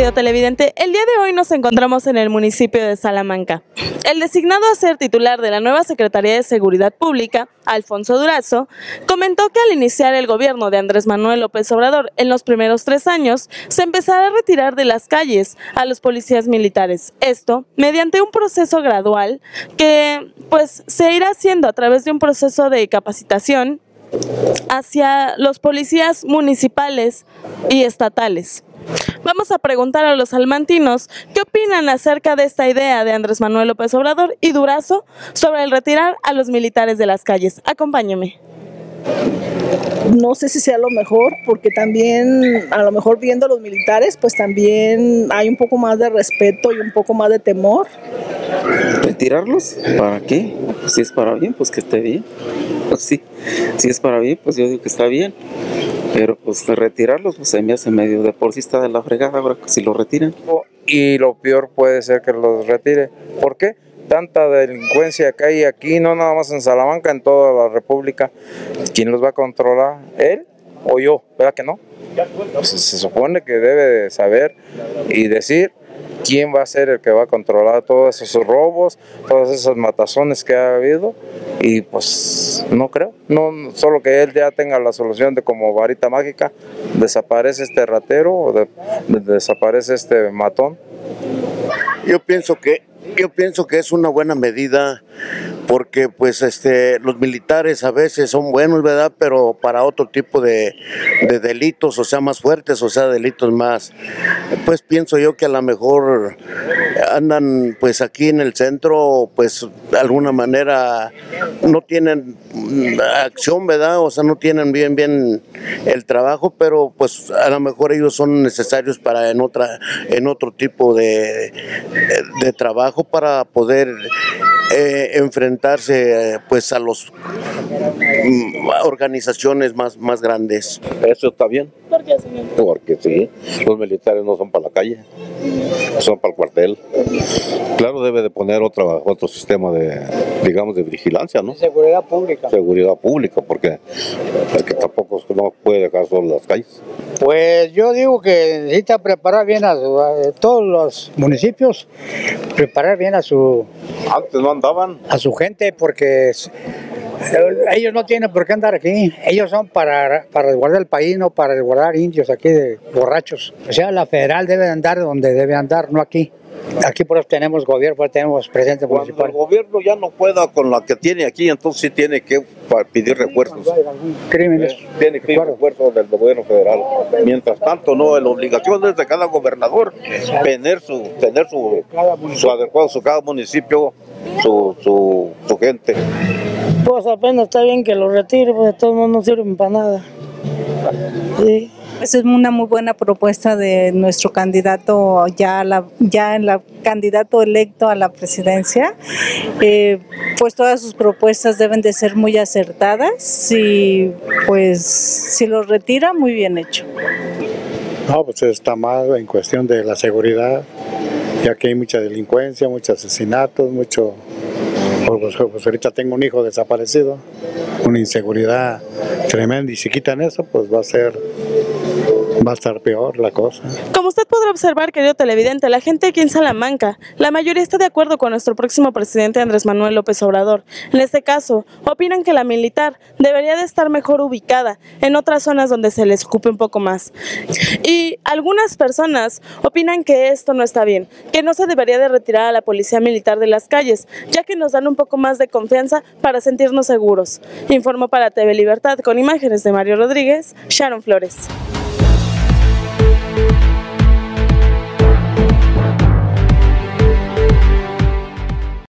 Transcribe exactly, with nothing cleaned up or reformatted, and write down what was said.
querido televidente, el día de hoy nos encontramos en el municipio de Salamanca. El designado a ser titular de la nueva Secretaría de Seguridad Pública, Alfonso Durazo, comentó que al iniciar el gobierno de Andrés Manuel López Obrador en los primeros tres años, se empezará a retirar de las calles a los policías militares. Esto mediante un proceso gradual que pues se irá haciendo a través de un proceso de capacitación hacia los policías municipales y estatales. Vamos a preguntar a los salmantinos qué opinan acerca de esta idea de Andrés Manuel López Obrador y Durazo sobre el retirar a los militares de las calles. Acompáñeme. No sé si sea lo mejor, porque también a lo mejor viendo a los militares, pues también hay un poco más de respeto y un poco más de temor. ¿Retirarlos? ¿Para qué? Si es para bien, pues que esté bien. Pues sí, si es para bien, pues yo digo que está bien. Pero pues retirarlos, pues se me hace medio de por sí está de la fregada ahora si lo retiran. Y lo peor puede ser que los retire. ¿Por qué? Tanta delincuencia que hay aquí, no nada más en Salamanca, en toda la República. ¿Quién los va a controlar? ¿Él o yo? ¿Verdad que no? Pues se supone que debe de saber y decir quién va a ser el que va a controlar todos esos robos, todas esas matazones que ha habido. Y pues no creo, no solo que él ya tenga la solución de como varita mágica, desaparece este ratero o de, de, desaparece este matón. Yo pienso que Yo pienso que es una buena medida porque pues este los militares a veces son buenos, ¿verdad? Pero para otro tipo de, de delitos, o sea, más fuertes, o sea, delitos más, pues pienso yo que a lo mejor andan pues aquí en el centro, pues de alguna manera no tienen acción, ¿verdad? O sea, no tienen bien bien el trabajo, pero pues a lo mejor ellos son necesarios para en otra en otro tipo de, de trabajo para poder eh, enfrentarse eh, pues a las mm, organizaciones más, más grandes. Eso está bien. ¿Por qué, señor? Porque sí, los militares no son para la calle, son para el cuartel. Claro, debe de poner otra, otro sistema de, digamos, de vigilancia, ¿no? Seguridad pública. Seguridad pública, porque, porque tampoco no puede dejar solo las calles. Pues yo digo que necesita preparar bien a, su, a todos los municipios, preparar bien a su... Antes no andaban. A su gente, porque ellos no tienen por qué andar aquí. Ellos son para, para resguardar el país, no para resguardar indios aquí de borrachos. O sea, la federal debe andar donde debe andar, no aquí. Aquí por eso tenemos gobierno, por eso tenemos presidente municipal. Cuando el gobierno ya no pueda con la que tiene aquí, entonces sí tiene que pedir refuerzos. Crímenes. Eh, tiene que pedir refuerzos del gobierno federal. Mientras tanto, no, la obligación es de cada gobernador tener su, tener su, su adecuado, su cada municipio, su, su, su gente. Pues apenas está bien que lo retire, pues de todos modos no sirven para nada. Sí. Esa es una muy buena propuesta de nuestro candidato, ya, la, ya en la candidato electo a la presidencia. Eh, pues todas sus propuestas deben de ser muy acertadas y pues si lo retira, muy bien hecho. No, pues está mal en cuestión de la seguridad, ya que hay mucha delincuencia, muchos asesinatos, mucho... Pues, pues ahorita tengo un hijo desaparecido, una inseguridad tremenda, y si quitan eso, pues va a ser... va a estar peor la cosa. Como usted podrá observar, querido televidente, la gente aquí en Salamanca, la mayoría está de acuerdo con nuestro próximo presidente Andrés Manuel López Obrador. En este caso, opinan que la militar debería de estar mejor ubicada en otras zonas donde se les ocupe un poco más. Y algunas personas opinan que esto no está bien, que no se debería de retirar a la policía militar de las calles, ya que nos dan un poco más de confianza para sentirnos seguros. Informó para T V Libertad con imágenes de Mario Rodríguez, Sharon Flores.